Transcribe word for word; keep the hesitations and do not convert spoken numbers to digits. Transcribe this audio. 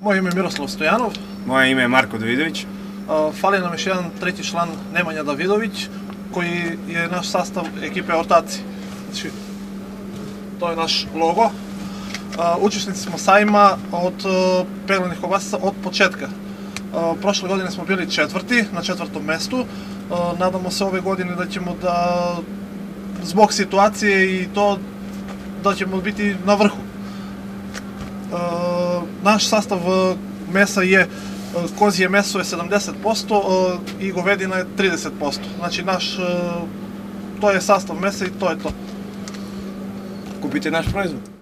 Moje ime je Miroslav Stojanov. Moje ime je Marko Davidović. Fali nam još jedan treći član, Nemanja Davidović, koji je naš sastav ekipe Ortaci. Znači, to je naš logo. Učesnici smo sajma od peglanih kobasica od početka. Prošle godine smo bili četvrti, na četvrtom mestu. Nadamo se ove godine da ćemo da, zbog situacije i to, da ćemo biti na vrhu. Naš sastav mesa je, kozije meso je sedamdeset posto i govedina je trideset posto. Znači naš, to je sastav mesa i to je to. Kupite naš proizvod.